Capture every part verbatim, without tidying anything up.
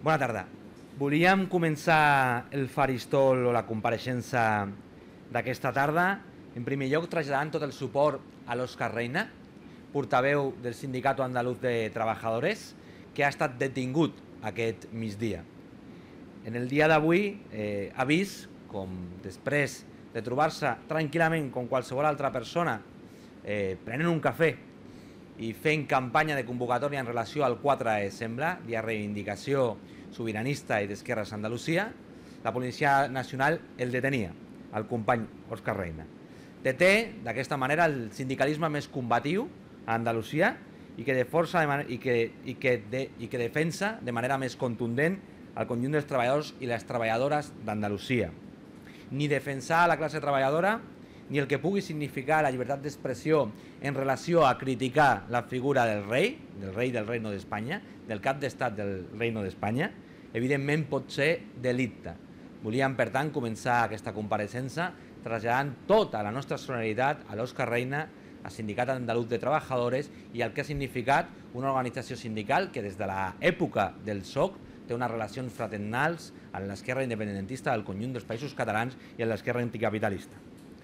Bona tarda. Volíem començar el faristol o la compareixença d'aquesta tarda, en primer lloc traslladant tot el suport a l'Òscar Reina, portaveu del Sindicato Andaluz de Trabajadores, que ha estat detingut aquest migdia. En el dia d'avui eh, ha vist com després de trobar-se tranquil·lament com qualsevol altra persona eh, prenent un cafè i fent campanya de convocatòria en relació al quatre de desembre, dia de reivindicació sobiranista i d'Esquerres Andalusia, la Policia Nacional el detenia, el company Òscar Reina. Deté d'aquesta manera el sindicalisme més combatiu a Andalusia i que, de força de i que, i que, de, i que defensa de manera més contundent el conjunt dels treballadors i les treballadores d'Andalusia. Ni defensar la classe treballadora ni el que pugui significar la llibertat d'expressió en relació a criticar la figura del rei, del rei del Reino d'Espanya, del cap d'estat del Reino d'Espanya, evidentment pot ser delicte. Volíem, per tant, començar aquesta compareixença traslladant tota la nostra solidaritat a l'Òscar Reina, al Sindicat Andaluz de Trabajadores i al que ha significat una organització sindical que des de l'època del S O C té unes relacions fraternals amb l'esquerra independentista del conjunt dels països catalans i amb l'esquerra anticapitalista.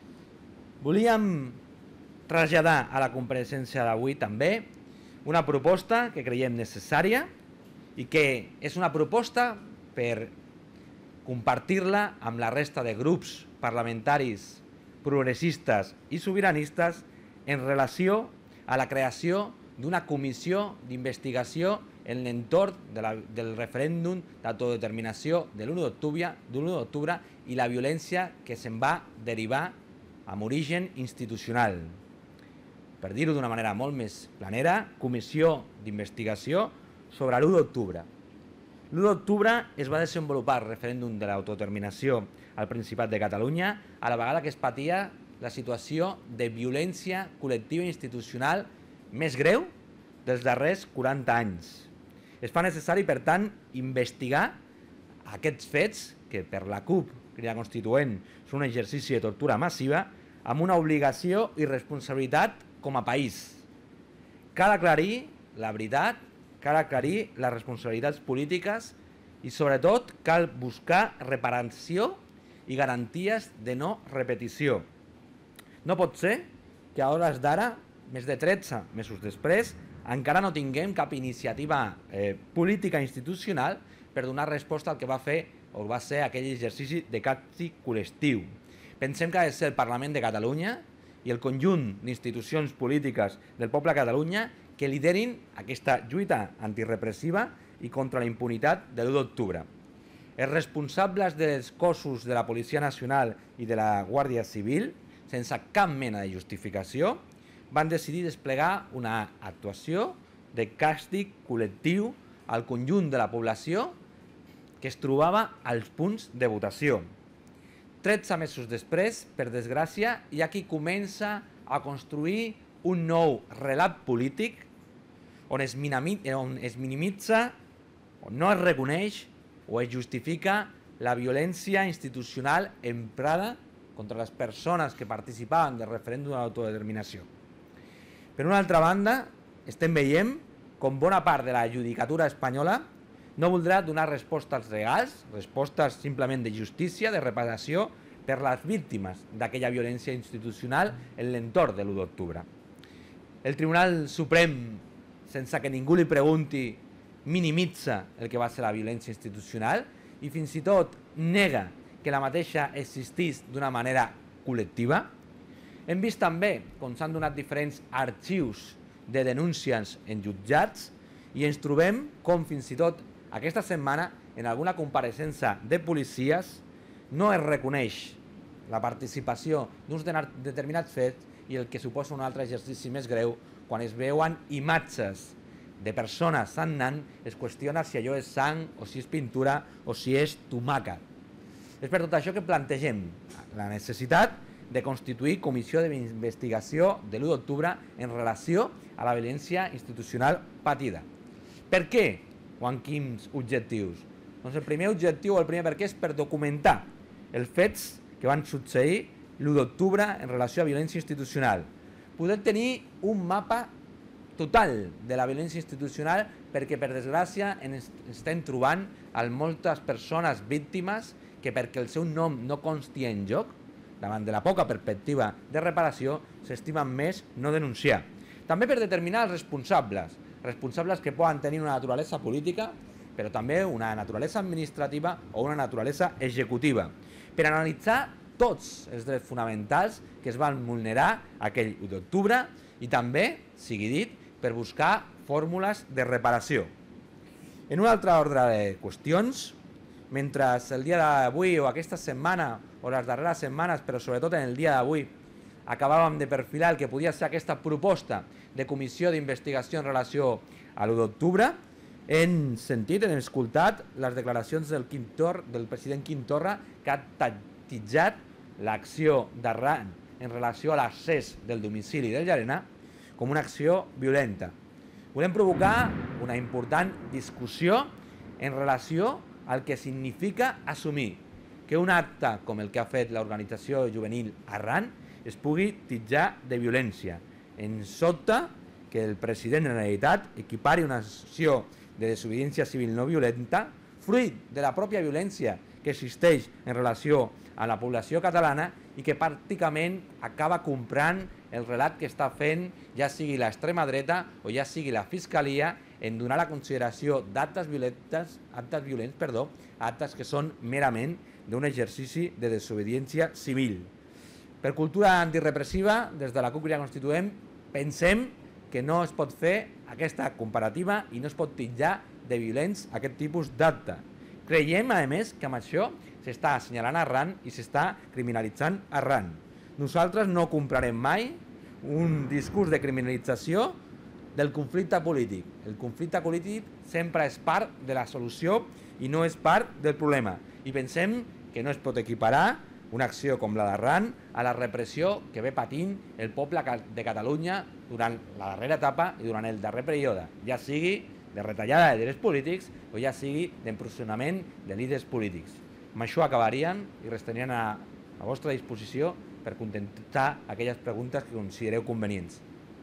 Volíem traslladar a la compareixença d'avui també una proposta que creiem necessària i que és una proposta per compartir-la amb la resta de grups parlamentaris progressistes i sobiranistes en relació a la creació d'una comissió d'investigació en l'entorn de la, del referèndum d'autodeterminació de l'u d'octubre i la violència que se'n va derivar amb origen institucional. Per dir-ho d'una manera molt més planera, comissió d'investigació sobre l'u d'octubre. L'u d'octubre es va desenvolupar el referèndum de l'autodeterminació al Principat de Catalunya a la vegada que es patia la situació de violència col·lectiva i institucional més greu dels darrers quaranta anys. Es fa necessari, per tant, investigar aquests fets que per la CUP Crida Constituent són un exercici de tortura massiva amb una obligació i responsabilitat com a país. Cal aclarir la veritat, cal aclarir les responsabilitats polítiques i, sobretot, cal buscar reparació i garanties de no repetició. No pot ser que a hores d'ara, més de tretze mesos després, encara no tinguem cap iniciativa eh, política institucional per donar resposta al que va fer o va ser aquell exercici de càstig col·lectiu. Pensem que ha de ser el Parlament de Catalunya i el conjunt d'institucions polítiques del poble de Catalunya que liderin aquesta lluita antirepressiva i contra la impunitat de l'u d'octubre. Els responsables dels cossos de la Policia Nacional i de la Guàrdia Civil, sense cap mena de justificació, van decidir desplegar una actuació de càstig col·lectiu al conjunt de la població que es trobava als punts de votació. tretze mesos després, per desgràcia, hi ha qui comença a construir un nou relat polític on es minimitza, on no es reconeix o es justifica la violència institucional emprada contra les persones que participaven del referèndum de l'autodeterminació. Per una altra banda, estem veient com bona part de la judicatura espanyola no voldrà donar respostes legals, respostes simplement de justícia, de reparació per les víctimes d'aquella violència institucional en l'entorn de l'u d'octubre. El Tribunal Suprem, sense que ningú li pregunti, minimitza el que va ser la violència institucional i fins i tot nega que la mateixa existís d'una manera col·lectiva. Hem vist també com s'han donat diferents arxius de denúncies en jutjats i ens trobem com fins i tot aquesta setmana en alguna compareixença de policies no es reconeix la participació d'uns determinats fets i el que suposa un altre exercici més greu quan es veuen imatges de persones sagnant es qüestiona si allò és sang o si és pintura o si és tomàquet. És per tot això que plantegem la necessitat de constituir comissió d'investigació de l'u d'octubre en relació a la violència institucional patida. Per què o amb quins objectius? Doncs el primer objectiu o el primer per què és per documentar els fets que van succeir l'u d'octubre en relació a violència institucional. Poder tenir un mapa total de la violència institucional, perquè per desgràcia ens estem trobant amb moltes persones víctimes que perquè el seu nom no consti en joc, davant de la poca perspectiva de reparació, s'estimen més no denunciar. També per determinar els responsables, responsables que poden tenir una naturalesa política, però també una naturalesa administrativa o una naturalesa executiva, per analitzar tots els drets fonamentals que es van vulnerar aquell u d'octubre i també, sigui dit, per buscar fórmules de reparació. En un altre ordre de qüestions, mentre el dia d'avui o aquesta setmana o les darreres setmanes, però sobretot en el dia d'avui, acabàvem de perfilar el que podia ser aquesta proposta de comissió d'investigació en relació a l'u d'octubre, hem sentit, hem escoltat les declaracions del, Quim Torra, del president Quim Torra, que ha tatitjat l'acció d'Arran en relació a l'accés del domicili del Llarena com una acció violenta. Volem provocar una important discussió en relació al que significa assumir que un acte com el que ha fet l'organització juvenil Arran es pugui titjar de violència. Ens sobta que el president de la Generalitat equipari una acció de desobediència civil no violenta, fruit de la pròpia violència que existeix en relació a la població catalana i que pràcticament acaba comprant el relat que està fent ja sigui l'extrema dreta o ja sigui la Fiscalia en donar la consideració d'actes violents, actes violents, perdó, actes que són merament d'un exercici de desobediència civil. Per cultura antirepressiva, des de la CUP Crida Constituent, pensem que no es pot fer aquesta comparativa i no es pot titllar de violents aquest tipus d'acte. Creiem, a més, que amb això s'està assenyalant Arran i s'està criminalitzant Arran. Nosaltres no comprarem mai un discurs de criminalització del conflicte polític. El conflicte polític sempre és part de la solució i no és part del problema. I pensem que no es pot equiparar una acció com la d'Arran a la repressió que ve patint el poble de Catalunya durant la darrera etapa i durant el darrer període, ja sigui de retallada de drets polítics o ja sigui d'empresonament de líders polítics. Amb això acabarien i restarien a, a vostra disposició per contestar aquelles preguntes que considereu convenients.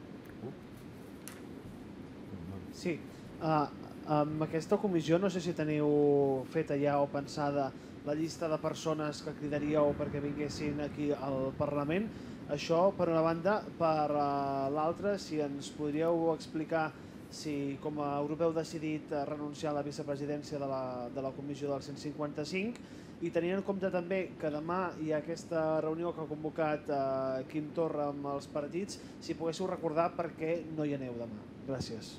Sí, uh, amb aquesta comissió no sé si teniu feta ja o pensada la llista de persones que cridaríeu perquè vinguessin aquí al Parlament. Això per una banda. Per uh, l'altra, si ens podríeu explicar si com a grup heu decidit renunciar a la vicepresidència de la, de la comissió del cent cinquanta-cinc i tenint en compte també que demà hi ha aquesta reunió que ha convocat uh, Quim Torra amb els partits, si poguéssiu recordar per què no hi aneu demà. Gràcies.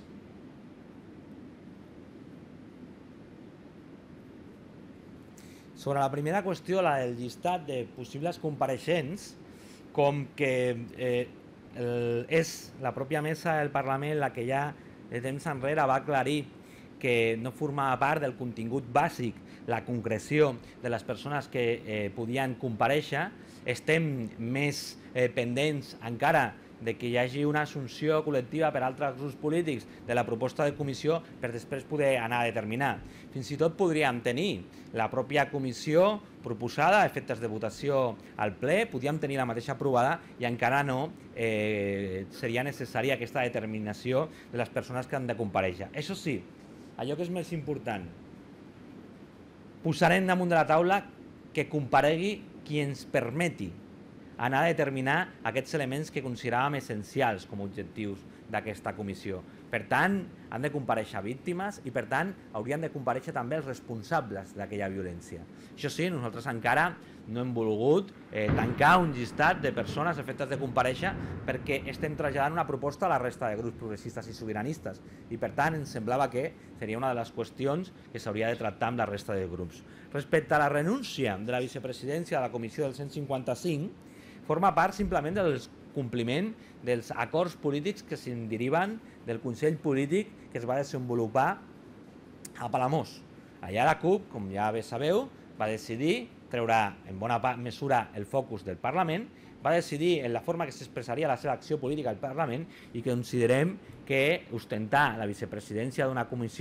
Sobre la primera qüestió, la del llistat de possibles compareixents, com que eh, el, és la pròpia mesa del Parlament la que ja de temps enrere va aclarir que no formava part del contingut bàsic la concreció de les persones que eh, podien comparèixer, estem més eh, pendents encara de que hi hagi una assumpció col·lectiva per altres grups polítics de la proposta de comissió per després poder anar a determinar. Fins i tot podríem tenir la pròpia comissió proposada a efectes de votació al ple, podríem tenir la mateixa aprovada i encara no eh, seria necessària aquesta determinació de les persones que han de comparèixer. Això sí, allò que és més important, posarem damunt de la taula que comparegui qui ens permeti anar a determinar aquests elements que consideràvem essencials com a objectius d'aquesta comissió. Per tant, han de comparèixer víctimes i, per tant, haurien de comparèixer també els responsables d'aquella violència. Això sí, nosaltres encara no hem volgut eh, tancar un llistat de persones a efectes de comparèixer perquè estem traslladant una proposta a la resta de grups progressistes i sobiranistes i, per tant, ens semblava que seria una de les qüestions que s'hauria de tractar amb la resta de grups. Respecte a la renúncia de la vicepresidència de la comissió del cent cinquanta-cinc, forma part simplement del compliment dels acords polítics que se'n deriven del Consell Polític que es va desenvolupar a Palamós. Allà la CUP, com ja bé sabeu, va decidir treure en bona mesura el focus del Parlament, va decidir en la forma que s'expressaria la seva acció política al Parlament i que considerem que ostentar la vicepresidència d'una comissió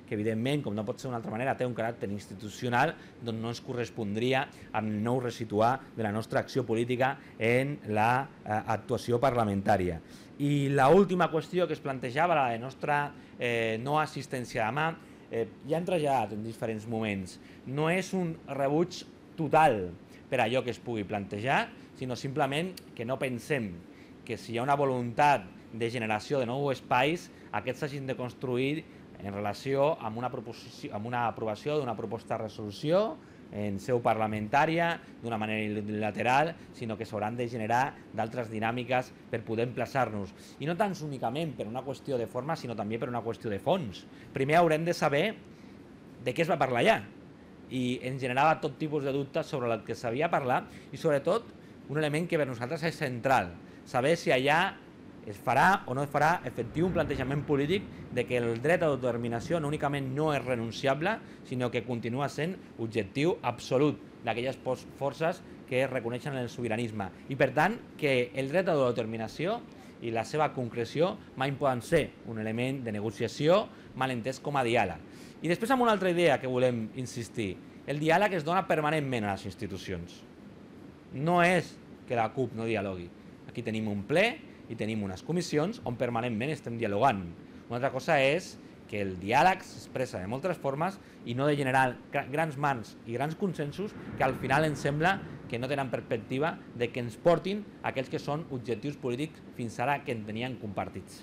que evidentment, com no pot ser d'una altra manera, té un caràcter institucional, doncs no ens correspondria amb el nou resituar de la nostra acció política en l'actuació parlamentària. I l'última qüestió que es plantejava, la de nostra eh, no assistència demà, eh, ja hem traslladat en diferents moments. No és un rebuig total per allò que es pugui plantejar, sinó simplement que no pensem que si hi ha una voluntat de generació de nous espais, aquests s'hagin de construir en relació amb una, amb una aprovació d'una proposta de resolució en seu parlamentària, d'una manera unilateral, sinó que s'hauran de generar d'altres dinàmiques per poder emplaçar-nos. I no tan únicament per una qüestió de forma, sinó també per una qüestió de fons. Primer haurem de saber de què es va parlar allà, i ens generava tot tipus de dubtes sobre el que s'havia parlat i sobretot un element que per nosaltres és central, saber si allà es farà o no es farà efectiu un plantejament polític de que el dret a l'autodeterminació no únicament no és renunciable, sinó que continua sent objectiu absolut d'aquelles forces que reconeixen el sobiranisme. I per tant, que el dret a l'autodeterminació i la seva concreció mai poden ser un element de negociació mal entès com a diàleg. I després amb una altra idea que volem insistir. El diàleg es dona permanentment a les institucions. No és que la CUP no dialogui. Aquí tenim un ple i tenim unes comissions on permanentment estem dialogant. Una altra cosa és que el diàleg s'expressa de moltes formes i no de generar grans mans i grans consensos que al final ens sembla que no tenen perspectiva de que ens portin aquells que són objectius polítics fins ara que en tenien compartits.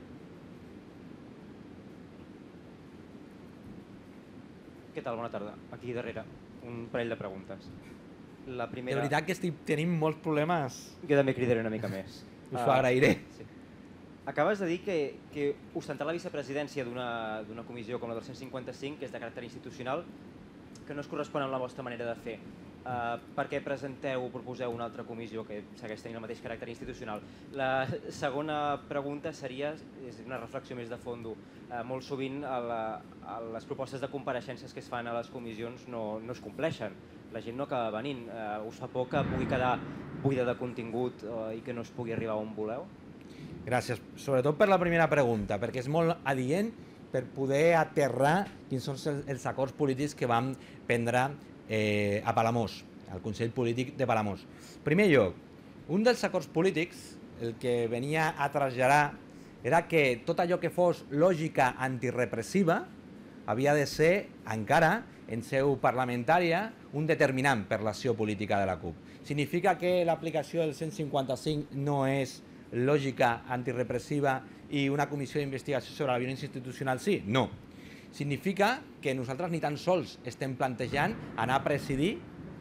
Què tal? Bona tarda. Aquí darrere, un parell de preguntes. La primera... De veritat que estic tenint molts problemes. Jo també cridaré una mica més. Us ho agrairé. Sí. Acabes de dir que, que ostentar la vicepresidència d'una comissió com la del cent cinquanta-cinc, que és de caràcter institucional, que no es correspon amb la vostra manera de fer. Uh, per què presenteu o proposeu una altra comissió que segueix tenint el mateix caràcter institucional? La segona pregunta seria, és una reflexió més de fons, uh, molt sovint a la, a les propostes de compareixences que es fan a les comissions no, no es compleixen. La gent no acaba venint. Uh, us fa por que pugui quedar buida de contingut uh, i que no es pugui arribar on voleu? Gràcies. Sobretot per la primera pregunta, perquè és molt adient per poder aterrar quins són els acords polítics que vam prendre eh, a Palamós, al Consell Polític de Palamós. En primer lloc, un dels acords polítics, el que venia a traslladar, era que tot allò que fos lògica antirepressiva havia de ser encara en seu parlamentària un determinant per l'acció política de la CUP. Significa que l'aplicació del cent cinquanta-cinc no és lògica antirepressiva i una comissió d'investigació sobre la violència institucional sí? No. Significa que nosaltres ni tan sols estem plantejant anar a presidir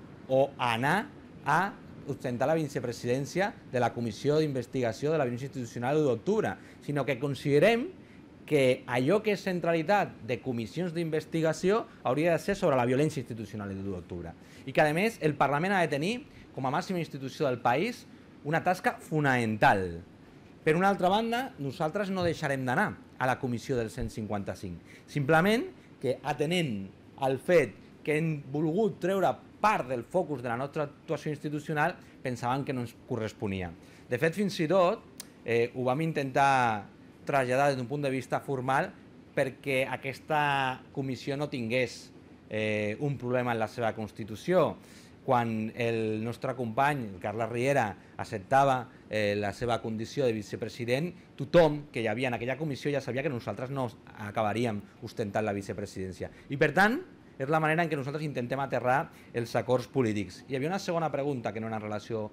o anar a ostentar la vicepresidència de la comissió d'investigació de la violència institucional de l'u d'octubre, sinó que considerem que allò que és centralitat de comissions d'investigació hauria de ser sobre la violència institucional de l'u d'octubre. I que, a més, el Parlament ha de tenir, com a màxima institució del país, una tasca fonamental. Per una altra banda, nosaltres no deixarem d'anar a la comissió del cent cinquanta-cinc. Simplement que, atenent al fet que hem volgut treure part del focus de la nostra actuació institucional, pensaven que no ens corresponia. De fet, fins i tot, eh, ho vam intentar traslladar des d'un punt de vista formal perquè aquesta comissió no tingués eh, un problema en la seva constitució. Quan el nostre company, el Carles Riera, acceptava eh, la seva condició de vicepresident, tothom que hi havia en aquella comissió ja sabia que nosaltres no acabaríem ostentant la vicepresidència. I per tant, és la manera en què nosaltres intentem aterrar els acords polítics. Hi havia una segona pregunta que no era en relació...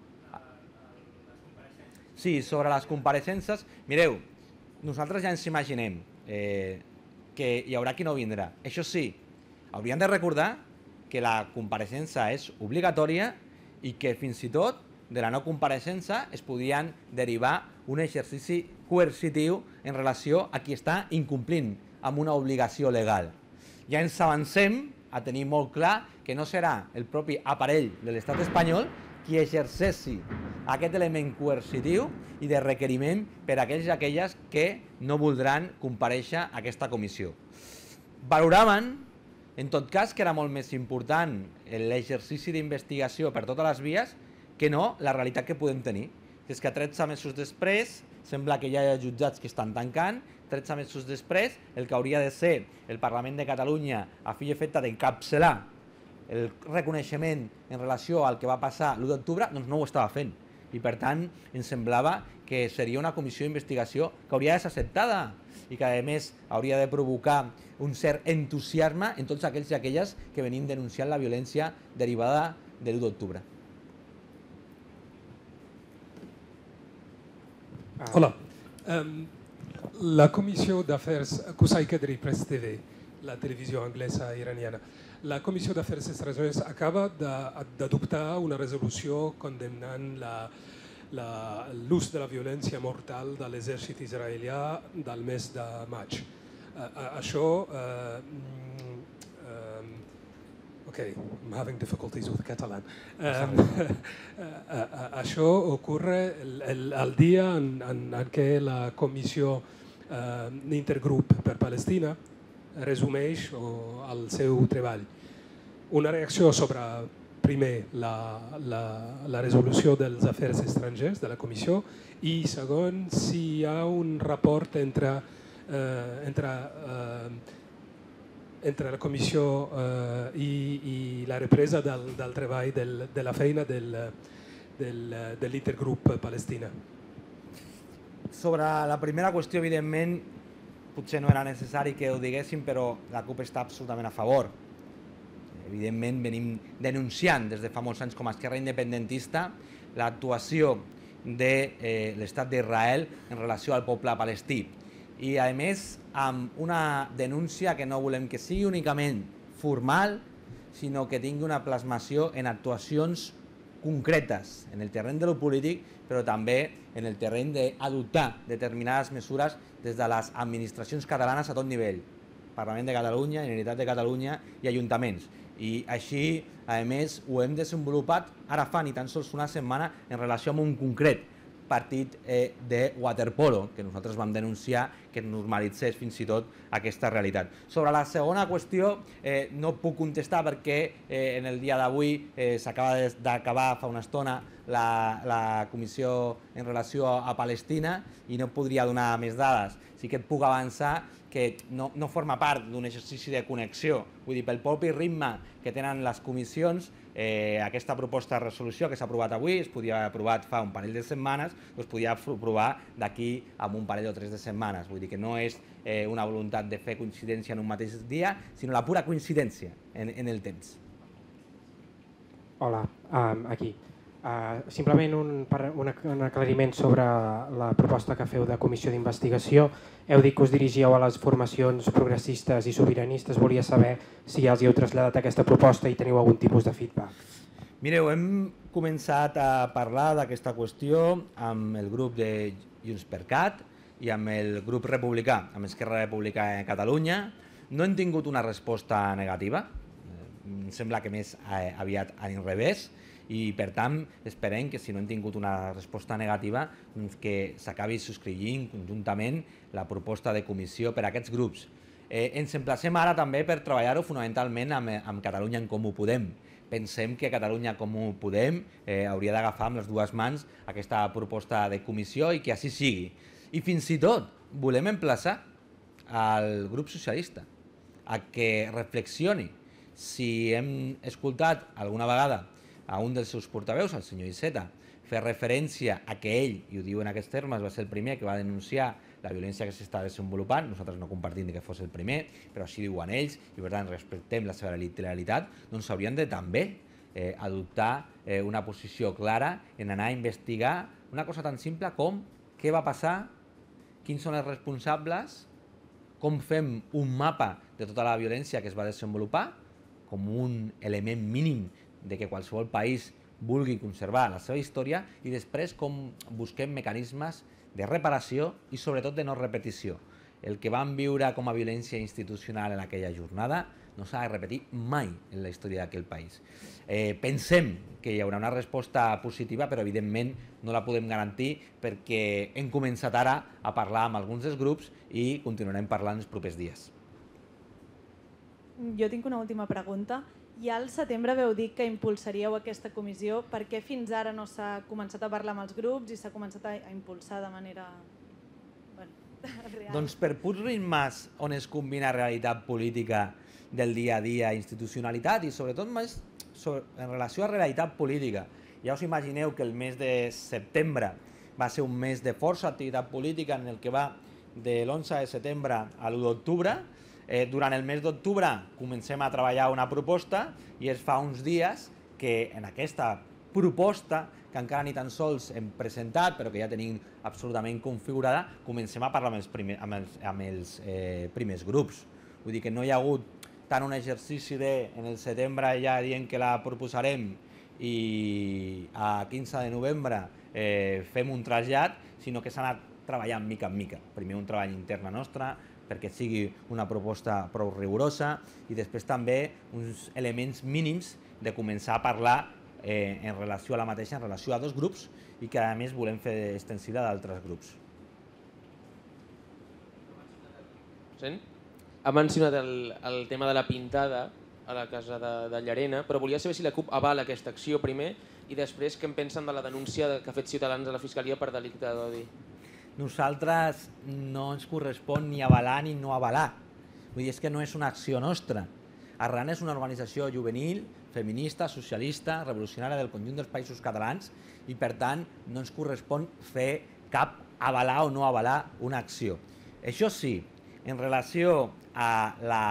Sí, sobre les compareixences. Mireu, nosaltres ja ens imaginem eh, que hi haurà qui no vindrà. Això sí, hauríem de recordar que la compareixença és obligatòria i que fins i tot de la no compareixença es podien derivar un exercici coercitiu en relació a qui està incomplint amb una obligació legal. Ja ens avancem a tenir molt clar que no serà el propi aparell de l'estat espanyol qui exerceixi aquest element coercitiu i de requeriment per a aquells i aquelles que no voldran comparèixer a aquesta comissió. Valoraven, en tot cas, que era molt més important l'exercici d'investigació per totes les vies que no la realitat que podem tenir. És que tretze mesos després sembla que hi ha jutjats que estan tancant, tretze mesos després, el que hauria de ser el Parlament de Catalunya a fi i efecte d'encapçalar el reconeixement en relació al que va passar l'u d'octubre, doncs no ho estava fent. I per tant ens semblava que seria una comissió d'investigació que hauria de ser acceptada i que a més hauria de provocar un cert entusiasme en tots aquells i aquelles que venim denunciant la violència derivada de l'u d'octubre. Hola. Um, la Commission d'Affaires, Qusay Kedri, Presse T V, la televisió anglesa iraniana, la Comissió d'Afers Estrangers acaba d'adoptar una resolució condemnant l'ús de la violència mortal de l'exèrcit israelià del mes de maig. Això... Okay, I'm having difficulties with Catalan. Això ocorre el dia en què la Comissió d'Intergrup per Palestina resumeix el seu treball. Una reacció sobre, primer, la resolució dels afers estrangers de la comissió i, segon, si hi ha un rapport entre entre la comissió i la represa del treball, de la feina de l'Intergrup Palestina. Sobre la primera qüestió, evidentment, potser no era necessari que ho diguéssim, però la CUP està absolutament a favor. Evidentment, venim denunciant des de fa molts anys com a Esquerra Independentista l'actuació de l'Estat d'Israel en relació al poble palestí. I, a més, amb una denúncia que no volem que sigui únicament formal, sinó que tingui una plasmació en actuacions concretes en el terreny de lo polític, però també en el terreny d'adoptar determinades mesures des de les administracions catalanes a tot nivell, Parlament de Catalunya, Generalitat de Catalunya i ajuntaments. I així, a més, ho hem desenvolupat ara fa ni tan sols una setmana en relació amb un concret partit de waterpolo, que nosaltres vam denunciar que normalitzés fins i tot aquesta realitat. Sobre la segona qüestió, no puc contestar perquè en el dia d'avui s'acaba d'acabar fa una estona la comissió en relació a Palestina i no podria donar més dades. Sí que et puc avançar que no forma part d'un exercici de connexió. Vull dir, pel propi ritme que tenen les comissions, aquesta proposta de resolució que s'ha aprovat avui, es podia haver aprovat fa un parell de setmanes, es podia aprovar d'aquí a un parell o tres de setmanes. Vull dir que no és una voluntat de fer coincidència en un mateix dia, sinó la pura coincidència en el temps. Hola, aquí. Simplement un aclariment sobre la proposta que feu de comissió d'investigació. Heu dit que us dirigíeu a les formacions progressistes i sobiranistes. Volia saber si ja els heu traslladat aquesta proposta i teniu algun tipus de feedback. Mireu, hem començat a parlar d'aquesta qüestió amb el grup de JxCat i amb el grup republicà, amb Esquerra Republicana de Catalunya. No hem tingut una resposta negativa, em sembla que més aviat a l'inrevés, i per tant esperem que si no hem tingut una resposta negativa que s'acabi subscrivint conjuntament la proposta de comissió per a aquests grups. Ens emplacem ara també per treballar-ho fonamentalment amb Catalunya en Comú Podem. Pensem que Catalunya en Comú Podem hauria d'agafar amb les dues mans aquesta proposta de comissió i que així sigui. I fins i tot volem emplaçar al grup socialista a que reflexioni si hem escoltat alguna vegada a un dels seus portaveus, el senyor Iceta, fer referència a que ell, i ho diu en aquests termes, va ser el primer que va denunciar la violència que s'està desenvolupant. Nosaltres no compartim que fos el primer, però així diuen ells, i per tant respectem la seva literalitat, doncs haurien de també adoptar una posició clara en anar a investigar una cosa tan simple com què va passar, quins són els responsables, com fem un mapa de tota la violència que es va desenvolupar, com un element mínim de que qualsevol país vulgui conservar la seva història i després com busquem mecanismes de reparació i sobretot de no repetició. El que vam viure com a violència institucional en aquella jornada no s'ha de repetir mai en la història d'aquell país. Pensem que hi haurà una resposta positiva, però evidentment no la podem garantir perquè hem començat ara a parlar amb alguns dels grups i continuarem parlant els propers dies. Jo tinc una última pregunta. Ja al setembre veu dir que impulsaríeu aquesta comissió. Per què fins ara no s'ha començat a parlar amb els grups i s'ha començat a impulsar de manera real. Doncs per purs ritmes on es combina realitat política del dia a dia, institucionalitat i sobretot més en relació a realitat política. Ja us imagineu que el mes de setembre va ser un mes de força activitat política en el que va de l'onze de setembre a l'u d'octubre. Eh, durant el mes d'octubre comencem a treballar una proposta i es fa uns dies que en aquesta proposta, que encara ni tan sols hem presentat, però que ja tenim absolutament configurada, comencem a parlar amb els, primer, amb els, amb els eh, primers grups. Vull dir que no hi ha hagut tant un exercici de, en el setembre ja dient que la proposarem i a quinze de novembre eh, fem un trasllat, sinó que s'ha anat treballant mica en mica. Primer un treball intern nostre, perquè sigui una proposta prou rigorosa, i després també uns elements mínims de començar a parlar eh, en relació a la mateixa, en relació a dos grups, i que a més volem fer extensiva d'altres grups. Sent? Ha mencionat el, el tema de la pintada a la casa de, de Llarena, però volia saber si la CUP avala aquesta acció primer i després què en pensen de la denúncia que ha fet Ciutadans a la Fiscalia per delicte d'odi. Nosaltres no ens correspon ni avalar ni no avalar. Vull dir, és que no és una acció nostra. Arran és una organització juvenil, feminista, socialista, revolucionària del conjunt dels països catalans i, per tant, no ens correspon fer cap avalar o no avalar una acció. Això sí, en relació a la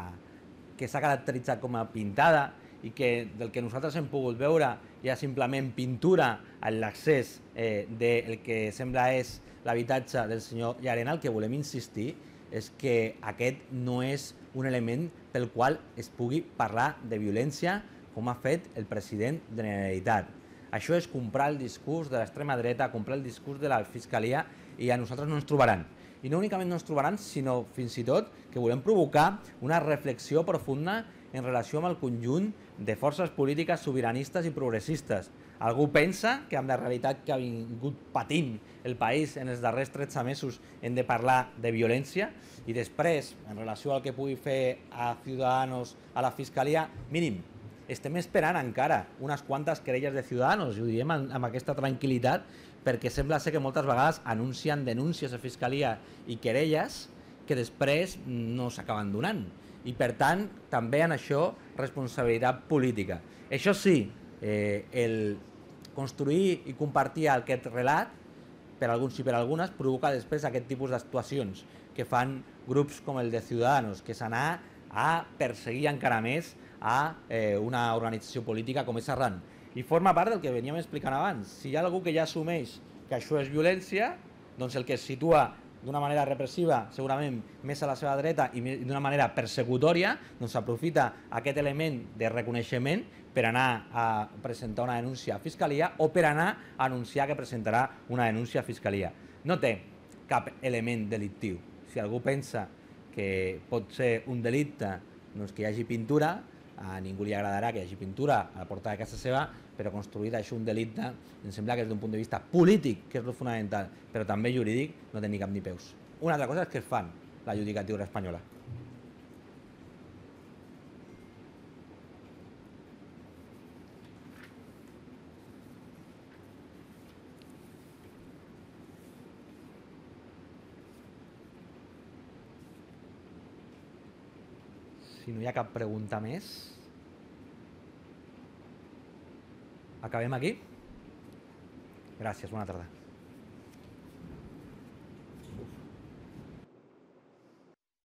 que s'ha caracteritzat com a pintada i que del que nosaltres hem pogut veure hi ha simplement pintura en l'accés eh, del que sembla és l'habitatge del senyor Llarena, el que volem insistir és que aquest no és un element pel qual es pugui parlar de violència com ha fet el president de la Generalitat. Això és comprar el discurs de l'extrema dreta, comprar el discurs de la Fiscalia i a nosaltres no ens trobaran. I no únicament no ens trobaran, sinó fins i tot que volem provocar una reflexió profunda en relació amb el conjunt de forces polítiques sobiranistes i progressistes. Algú pensa que amb la realitat que ha vingut patint el país en els darrers tretze mesos hem de parlar de violència i després, en relació al que pugui fer a Ciudadanos, a la Fiscalia, mínim, estem esperant encara unes quantes querelles de Ciudadanos i ho diem amb aquesta tranquil·litat perquè sembla ser que moltes vegades anuncien denúncies a Fiscalia i querelles que després no s'acaben donant. I per tant, també en això, responsabilitat política. Això sí, eh, el construir i compartir aquest relat, per alguns i per algunes, provoca després aquest tipus d'actuacions que fan grups com el de Ciudadanos, que s'anà a perseguir encara més a eh, una organització política com és Arran. I forma part del que veníem explicant abans. Si hi ha algú que ja assumeix que això és violència, doncs el que es situa d'una manera repressiva, segurament més a la seva dreta i d'una manera persecutòria, doncs aprofita aquest element de reconeixement per anar a presentar una denúncia a Fiscalia o per anar a anunciar que presentarà una denúncia a Fiscalia. No té cap element delictiu. Si algú pensa que pot ser un delicte doncs que hi hagi pintura, a ningú li agradarà que hi hagi pintura a la porta de casa seva, però construir això un delicte em sembla que des d'un punt de vista polític, que és el fonamental, però també jurídic, no té ni cap ni peus. Una altra cosa és que es fan la judicatura espanyola. Si no hi ha cap pregunta més, acabem aquí. Gràcies, bona tarda.